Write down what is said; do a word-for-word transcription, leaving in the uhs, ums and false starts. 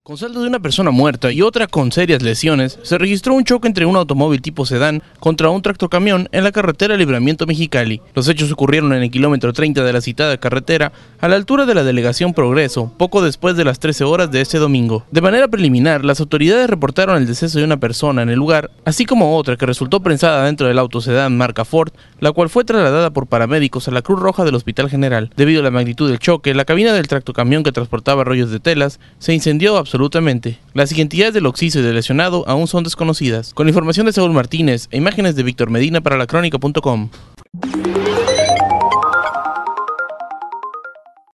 Con saldo de una persona muerta y otra con serias lesiones, se registró un choque entre un automóvil tipo sedán contra un tractocamión en la carretera Libramiento Mexicali. Los hechos ocurrieron en el kilómetro treinta de la citada carretera, a la altura de la delegación Progreso, poco después de las trece horas de este domingo. De manera preliminar, las autoridades reportaron el deceso de una persona en el lugar, así como otra que resultó prensada dentro del auto sedán marca Ford, la cual fue trasladada por paramédicos a la Cruz Roja del Hospital General. Debido a la magnitud del choque, la cabina del tractocamión que transportaba rollos de telas se incendió absolutamente. Las identidades del occiso y del lesionado aún son desconocidas. Con información de Saúl Martínez e imágenes de Víctor Medina para la crónica punto com.